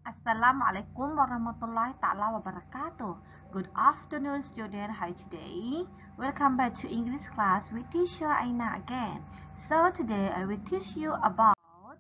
Assalamualaikum warahmatullahi ta'ala wabarakatuh. Good afternoon, student. Hi today. Welcome back to English class with teacher Aina again. So today I will teach you about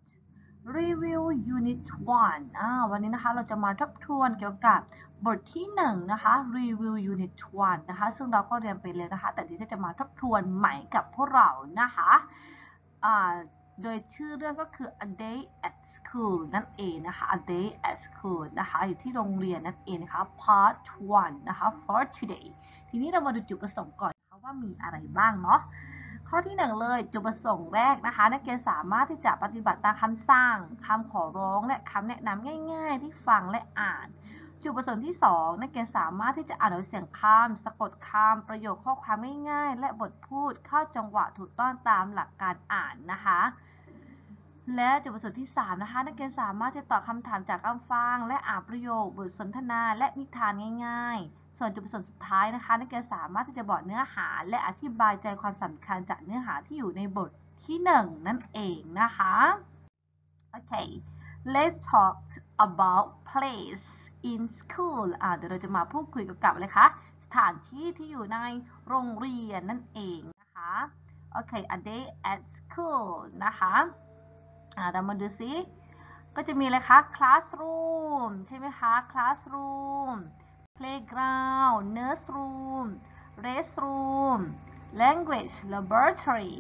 review unit 1. วันนี้นะคะเราจะมาทบทวนเกี่ยวกับบทที่1นะคะ review unit 1นะคะซึ่งเราก็เรียนไปแล้วนะคะแต่ที่จะมาทบทวนใหม่กับพวกเรานะคะโดยชื่อเรื่องก็คือ a day at school นั่นเองนะคะ a day at school นะคะอยู่ที่โรงเรียนนั่นเองนะคะ part 1นะคะ for today ทีนี้เรามาดูจุดประสงค์ก่อนนะคะว่ามีอะไรบ้างเนาะข้อที่1เลยจุดประสงค์แรกนะคะนักเรียนสามารถที่จะปฏิบัติตามคำสั่งคำขอร้องและคำแนะนำง่ายๆที่ฟังและอ่านจุดประสงค์ที่2นักเรียนสามารถที่จะอ่านเสียงคำสะกดคำประโยคข้อความง่ายๆและบทพูดเข้าจังหวะถูกต้องตามหลักการอ่านนะคะและจุดประสงค์ที่3นะคะนักเรียนสามารถจะตอบคำถามจากคำฟังและอ่านประโยคบทสนทนาและนิทานง่ายๆส่วนจุดประสงค์สุดท้ายนะคะนักเรียนสามารถที่จะบอกเนื้อหาและอธิบายใจความสำคัญจากเนื้อหาที่อยู่ในบทที่1นั่นเองนะคะโอเค let's talk about place in school เดี๋ยวเราจะมาพูดคุยเกี่ยวกับอะไรคะสถานที่ที่อยู่ในโรงเรียนนั่นเองนะคะโอเค a day at school นะคะเรามาดูซิก็จะมีอะไรคะ classroom ใช่ไหมคะ classroom playground nurseroom restroom language laboratory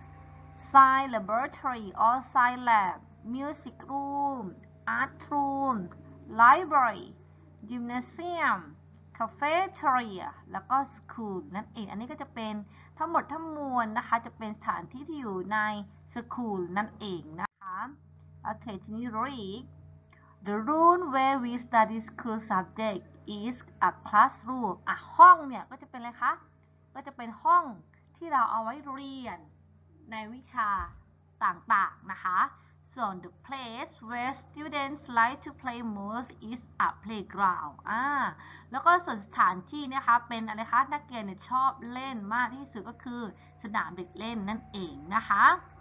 science laboratory or science lab music room art room library gymnasium cafeteria แล้วก็ school นั่นเองอันนี้ก็จะเป็นทั้งหมดทั้งมวลนะคะจะเป็นสถานที่ที่อยู่ใน school นั่นเองนะคะโอเคทีนี้ read the room where we study school subject is a classroom ห้องเนี่ยก็จะเป็นอะไรคะก็จะเป็นห้องที่เราเอาไว้เรียนในวิชาต่างๆนะคะส่วน the place where students like to play most is a playground แล้วก็ส่วนสถานที่นะคะเป็นอะไรคะนักเรียนชอบเล่นมากที่สุดก็คือสนามเด็กเล่นนั่นเองนะคะ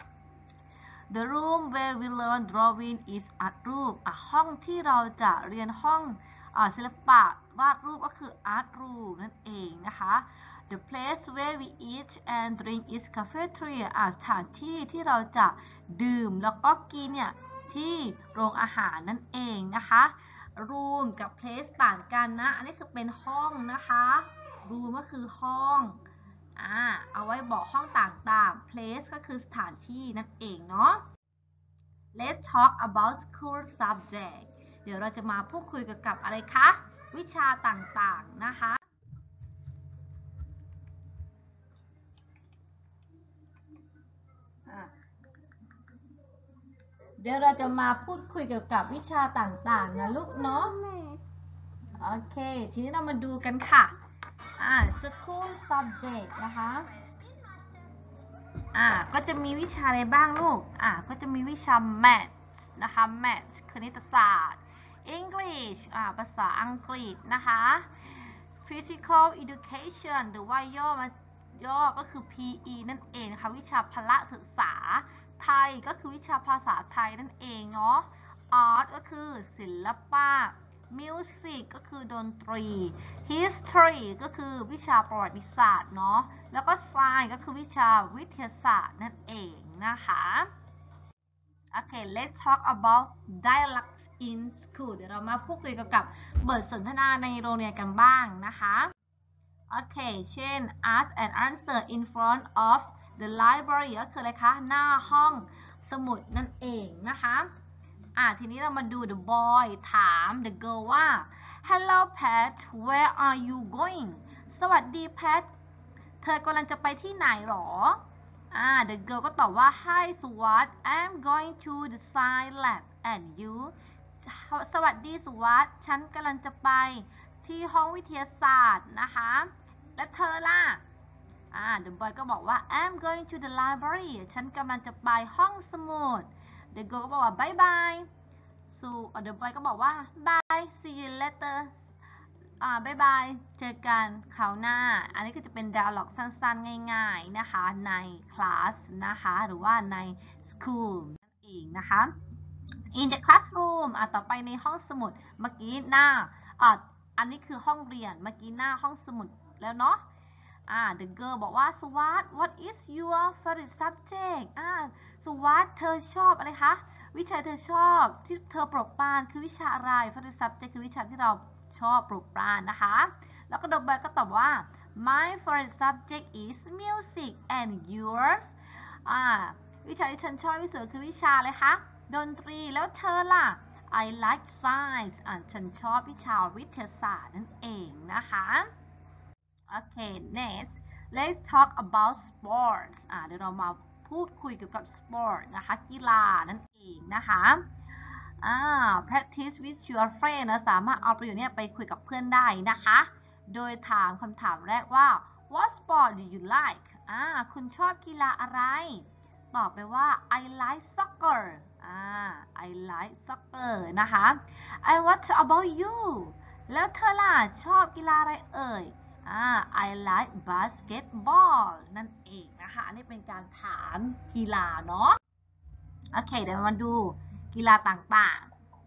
The room where we learn drawing is art room ห้องที่เราจะเรียนห้องศิลปะวาดรูปก็คือ art room นั่นเองนะคะ The place where we eat and drink is cafeteria สถานที่ที่เราจะดื่มแล้วก็กินเนี่ยที่โรงอาหารนั่นเองนะคะ room กับ place ต่างกันนะอันนี้คือเป็นห้องนะคะ room ก็คือห้องเอาไว้บอกห้องต่างๆ place ก็คือสถานที่นั่นเองเนาะ Let's talk about school subject เดี๋ยวเราจะมาพูดคุยเกี่ยวกับอะไรคะวิชาต่างๆนะคะเดี๋ยวเราจะมาพูดคุยเกี่ยวกับวิชาต่างๆนะลูกเนาะโอเคทีนี้เรามาดูกันค่ะschool subject นะคะก็จะมีวิชาอะไรบ้างลูกก็จะมีวิชา math นะคะ math คณิตศาสตร์ English ภาษาอังกฤษนะคะ physical education หรือว่าย่อก็คือ PE นั่นเองนะคะวิชาพละศึกษาไทยก็คือวิชาภาษาไทยนั่นเองเนาะ art ก็คือศิลปะ music ก็คือดนตรี history ก็คือวิชาประวัติศาสตร์เนาะแล้วก็ science ก็คือวิชาวิทยาศาสตร์นั่นเองนะคะโอเค let's talk about dialogues in school เดี๋ยวเรามาพูดคุยเกี่ยวกับบทสนทนาในโรงเรียนกันบ้างนะคะโอเคเช่น ask and answer in front of the library ก็คืออะไรคะหน้าห้องสมุดนั่นเองนะคะทีนี้เรามาดู the boy ถาม the girl ว่า hello Pat where are you going สวัสดี Pat เธอกำลังจะไปที่ไหนหรอthe girl ก็ตอบว่า hi สุวัสด์ I'm going to the science lab and you สวัสดีสุวัสด์ฉันกำลังจะไปที่ห้องวิทยาศาสตร์นะคะและเธอล่ะthe boy ก็บอกว่า I'm going to the library ฉันกำลังจะไปห้องสมุด the girl ก็บอกว่า bye bye the boy ก็บอกว่า bye see you later บายบายเจอกันคราวหน้าอันนี้ก็จะเป็น dialogue สั้นๆง่ายๆนะคะในคลาสนะคะหรือว่าใน school นั่นเองนะคะ in the classroom ต่อไปในห้องสมุดเมื่อกี้หน้าอันนี้คือห้องเรียนเมื่อกี้หน้าห้องสมุดแล้วเนาะthe girl บอกว่าสุวัส what is your favorite subject สุวัสเธอชอบอะไรคะวิชาเธอชอบที่เธอโปรดปรานคือวิชาอะไร favorite subject คือวิชาที่เราชอบโปรดปรานนะคะแล้วก็ดอกใบก็ตอบว่า my favorite subject is music and yours วิชาที่ฉันชอบที่สุดคือวิชาอะไรคะดนตรีแล้วเธอล่ะ I like science ฉันชอบวิชาวิทยาศาสตร์นั่นเองนะคะ Okay next let's talk about sports เดี๋ยวเรามาพูดคุยเกี่ยวกับ sport นะคะกีฬานั่นเองนะคะ practice with your friend นะสามารถเอาประโยชน์นี้ไปคุยกับเพื่อนได้นะคะโดยถามคำถามแรกว่า what sport do you like คุณชอบกีฬาอะไรตอบไปว่า I like soccer I like soccer นะคะ and what about you แล้วเธอล่ะชอบกีฬาอะไรเอ่ยI like basketball นั่นเองนะคะอันนี้เป็นการถามกีฬาเนาะโอเคเดี๋ยวมาดูกีฬาต่าง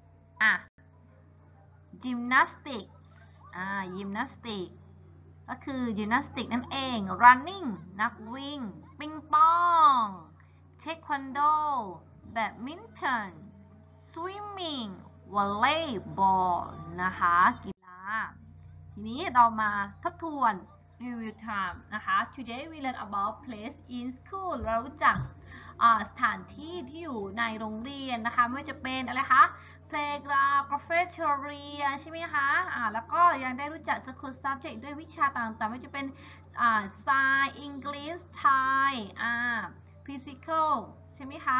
ๆgymnastics gymnastics ก็คือ gymnastics นั่นเอง running นักวิ่งปิงปองเทควันโดแบดมินตัน swimming volleyball นะคะกีฬาทีนี้เรามาทบทวน review time นะคะ today we learn about place in school เรารู้จักสถานที่ที่อยู่ในโรงเรียนนะคะไม่ว่าจะเป็นอะไรคะ playground cafeteria ใช่ไหมคะแล้วก็ยังได้รู้จัก school subject ด้วยวิชาต่างๆไม่ว่าจะเป็นscience English Thai physical ใช่ไหมคะ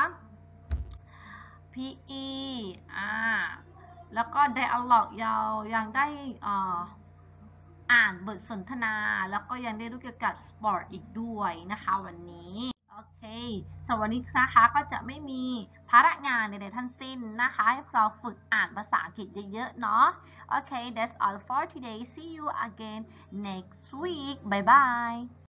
PE แล้วก็ dialogue ยังได้อ่านบทสนทนาแล้วก็ยังได้รู้เกี่ยวกับสปอร์ตอีกด้วยนะคะวันนี้โอเคสำหรับวันนี้นะคะก็จะไม่มีภาระงานใดๆทั้งสิ้นนะคะให้เราฝึกอ่านภาษาอังกฤษเยอะๆเนาะโอเค that's all for today see you again next week bye bye